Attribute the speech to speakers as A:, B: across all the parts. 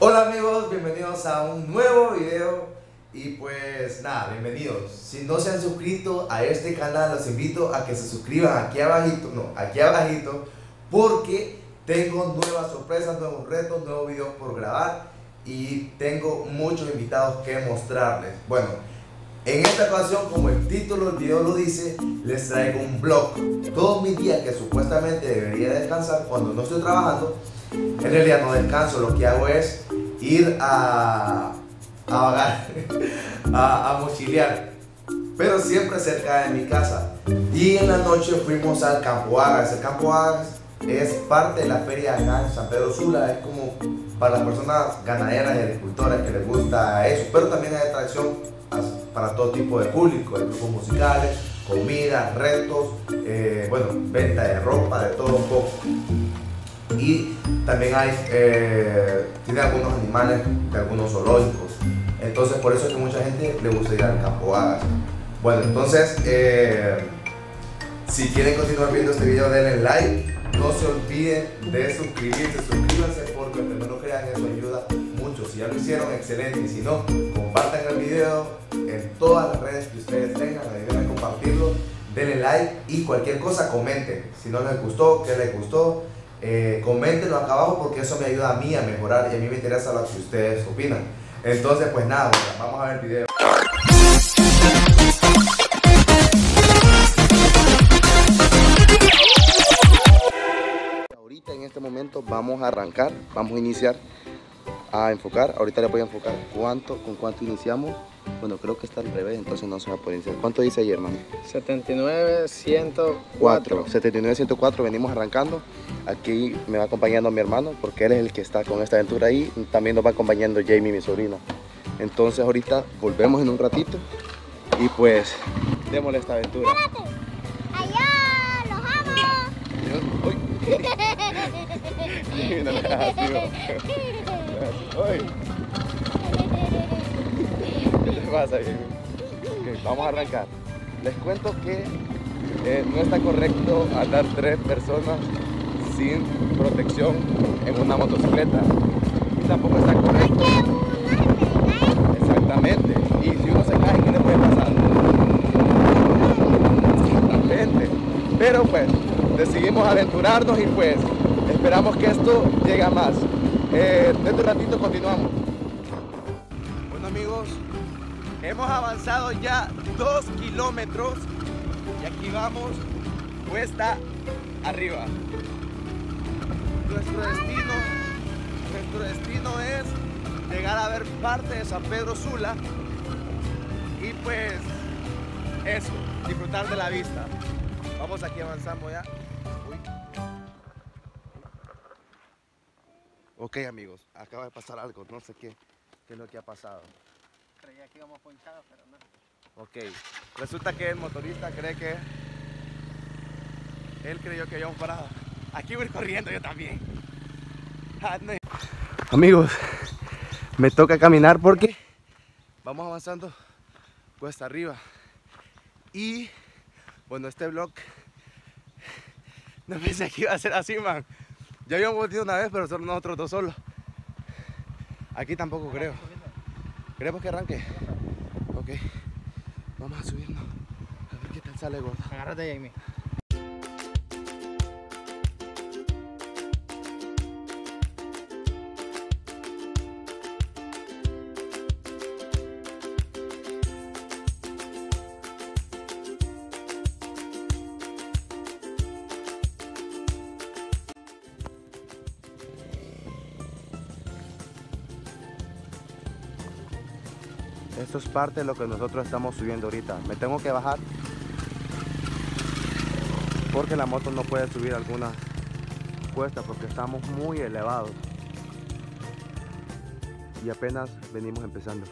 A: Hola amigos, bienvenidos a un nuevo video y pues nada, bienvenidos. Si no se han suscrito a este canal, los invito a que se suscriban aquí abajito, porque tengo nuevas sorpresas, nuevos retos, nuevos videos por grabar y tengo muchos invitados que mostrarles. Bueno, en esta ocasión, como el título del video lo dice, les traigo un vlog. Todos mis días que supuestamente debería descansar cuando no estoy trabajando, en realidad no descanso, lo que hago es ir a vagar, a mochilear, pero siempre cerca de mi casa. Y en la noche fuimos al Campo Agas. El Campo Agas es parte de la feria acá en San Pedro Sula, es como para las personas ganaderas y agricultoras que les gusta eso, pero también hay atracción para todo tipo de público, hay grupos musicales, comida, retos, bueno, venta de ropa, de todo un poco. Y también hay, tiene algunos animales de algunos zoológicos, entonces por eso es que mucha gente le gusta ir al Campo Agas. Bueno, entonces si quieren continuar viendo este video, denle like, no se olviden de suscribirse, suscríbanse porque aunque no lo crean, eso ayuda mucho. Si ya lo hicieron, excelente, y si no, compartan el video en todas las redes que ustedes tengan, ayuden a compartirlo, denle like y cualquier cosa comenten, si no les gustó, qué les gustó. Coméntenlo acá abajo porque eso me ayuda a mí a mejorar y a mí me interesa lo que ustedes opinan. Entonces pues nada, vamos a ver el video. Ahorita en este momento vamos a arrancar, vamos a iniciar a enfocar. Ahorita le voy a enfocar con cuánto iniciamos. Bueno, creo que está al revés, entonces no se va a poder iniciar. ¿Cuánto dice ahí, hermano?
B: 79-104.
A: 79-104, venimos arrancando. Aquí me va acompañando mi hermano, porque él es el que está con esta aventura ahí. También nos va acompañando Jamie, mi sobrino. Entonces ahorita volvemos en un ratito y pues démosle esta aventura.
C: ¡Espérate! ¡Allá! ¡Los amo!
A: No me hagas así, ¿no? Ay. ¿Qué te pasa, Jamie? Okay, vamos a arrancar. Les cuento que no está correcto andar 3 personas sin protección en una motocicleta. Y tampoco está correcto. Exactamente. Y si uno se cae, ¿qué le puede pasar? Exactamente. Pero pues decidimos aventurarnos y pues esperamos que esto llegue a más. Dentro de un ratito continuamos. Bueno amigos, hemos avanzado ya 2 kilómetros y aquí vamos cuesta arriba. Nuestro destino es llegar a ver parte de San Pedro Sula y pues eso, disfrutar de la vista. Vamos, aquí avanzamos ya. Uy. Ok amigos, acaba de pasar algo, no sé qué es lo que ha pasado.
B: Creía que íbamos ponchados, pero no.
A: Ok, resulta que el motorista cree que él creyó que habíamos parado. Aquí voy corriendo yo también. Amigos, me toca caminar porque vamos avanzando cuesta arriba. Y bueno, este vlog no pensé que iba a ser así, man. Ya habíamos volteado una vez, pero solo nosotros dos solos. Aquí tampoco creo. ¿Queremos que arranque? Ok, vamos a subirnos a ver qué tal sale, gordo.
B: Agárrate, Jamie.
A: Esto es parte de lo que nosotros estamos subiendo ahorita. Me tengo que bajar porque la moto no puede subir alguna cuesta porque estamos muy elevados y apenas venimos empezando.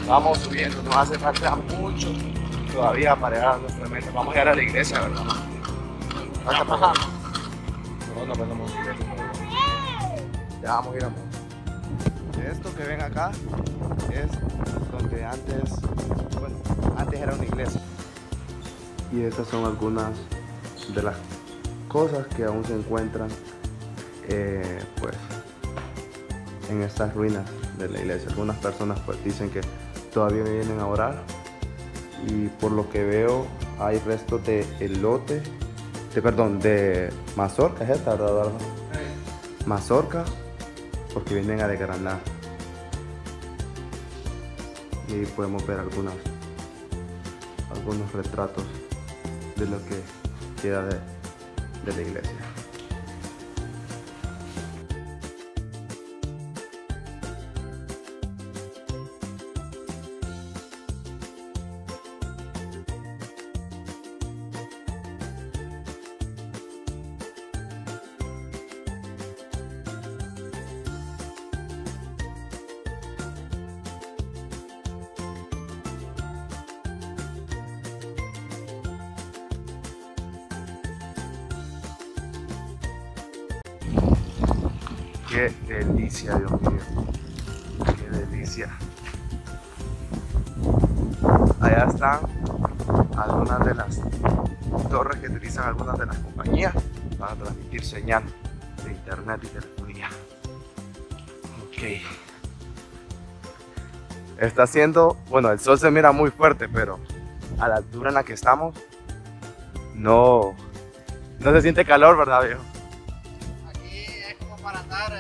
A: Vamos subiendo, nos hace falta mucho todavía para llegar a nuestra meta. Vamos a llegar a la iglesia, ¿verdad? ¿Falta pasar? No, no vamos a la iglesia. Ya vamos a ir a Monte. Esto que ven acá es donde antes era una iglesia. Y estas son algunas de las cosas que aún se encuentran pues en estas ruinas de la iglesia. Algunas personas pues dicen que todavía vienen a orar, y por lo que veo hay restos de elote, de mazorca, ¿es esta, verdad? Mazorca, porque vienen a desgranar. Y podemos ver algunos retratos de lo que queda de la iglesia. Qué delicia, Dios mío, qué delicia. Allá están algunas de las torres que utilizan algunas de las compañías para transmitir señal de internet y telefonía. Ok. Está haciendo, bueno, el sol se mira muy fuerte, pero a la altura en la que estamos no se siente calor, ¿verdad, viejo?
B: Para andar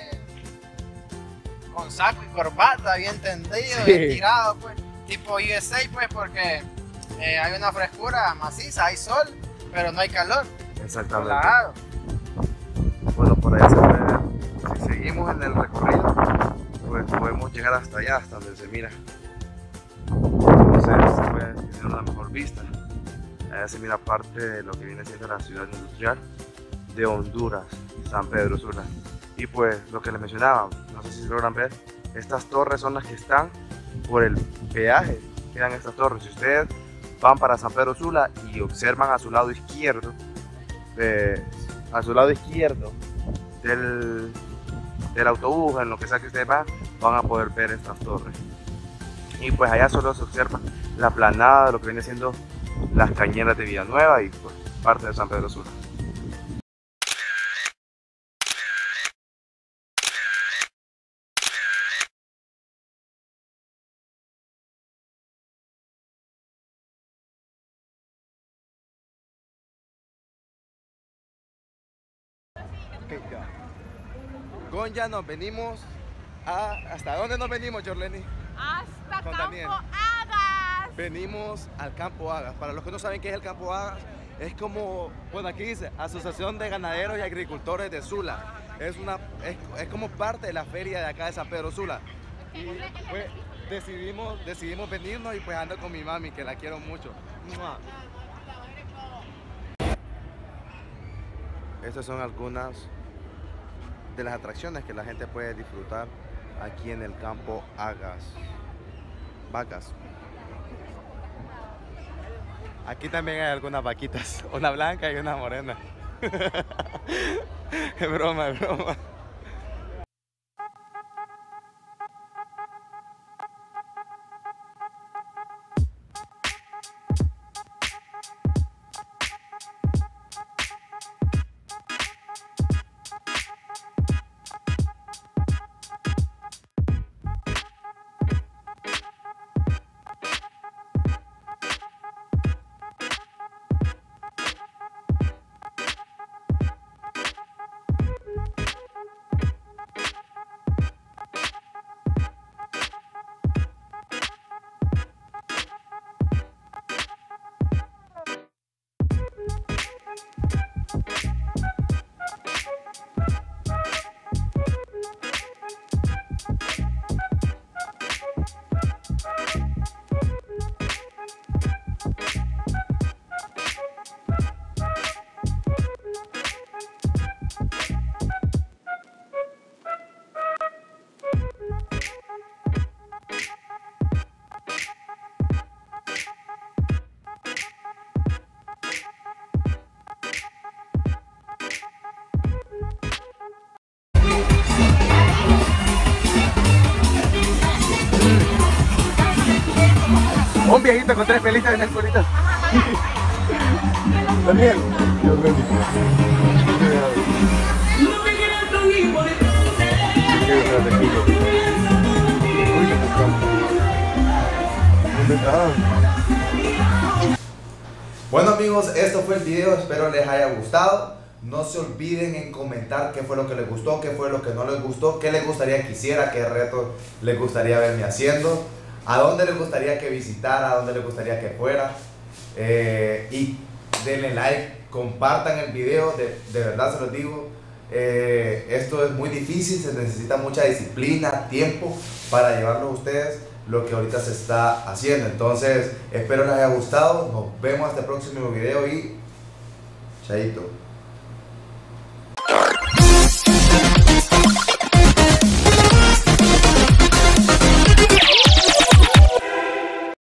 B: con saco y corbata, bien tendido,
A: sí,
B: bien tirado, pues, tipo USA, pues, porque hay una frescura maciza, hay sol, pero no hay calor.
A: Exactamente.
B: Relajado.
A: Bueno, por ahí se puede ver. Si seguimos en el recorrido, pues podemos llegar hasta allá, hasta donde se mira. Entonces se puede tener una mejor vista. Allá se mira parte de lo que viene siendo la ciudad industrial de Honduras, San Pedro Sula. Y pues lo que les mencionaba, no sé si se logran ver, estas torres son las que están por el peaje, quedan estas torres. Si ustedes van para San Pedro Sula y observan a su lado izquierdo, del autobús, en lo que sea que ustedes van a poder ver estas torres. Y pues allá solo se observa la planada de lo que viene siendo las cañeras de Villanueva y pues parte de San Pedro Sula. Okay, ya. Con ya nos venimos a... ¿Hasta dónde nos venimos, Jorleni?
D: Hasta
A: Con
D: Campo
A: Daniel.
D: Hagas.
A: Venimos al Campo Hagas. Para los que no saben qué es el Campo Hagas, es como, bueno, aquí dice Asociación de Ganaderos y Agricultores de Sula. Es como parte de la feria de acá de San Pedro Sula. Y pues decidimos venirnos, y pues ando con mi mami, que la quiero mucho. Estas son algunas de las atracciones que la gente puede disfrutar aquí en el Campo Hagas. Vacas. Aquí también hay algunas vaquitas, una blanca y una morena. Es broma, es broma. Un viejito con 3 pelitas en el culito. Daniel. Dios bendiga. Bueno amigos, esto fue el video, espero les haya gustado. No se olviden en comentar qué fue lo que les gustó, qué fue lo que no les gustó, qué les gustaría que hiciera, qué retos les gustaría verme haciendo, a dónde les gustaría que visitara, a dónde les gustaría que fuera. Y denle like, compartan el video, de verdad se los digo. Esto es muy difícil, se necesita mucha disciplina, tiempo para llevarlo a ustedes, lo que ahorita se está haciendo. Entonces espero les haya gustado, nos vemos hasta el próximo video y chaito.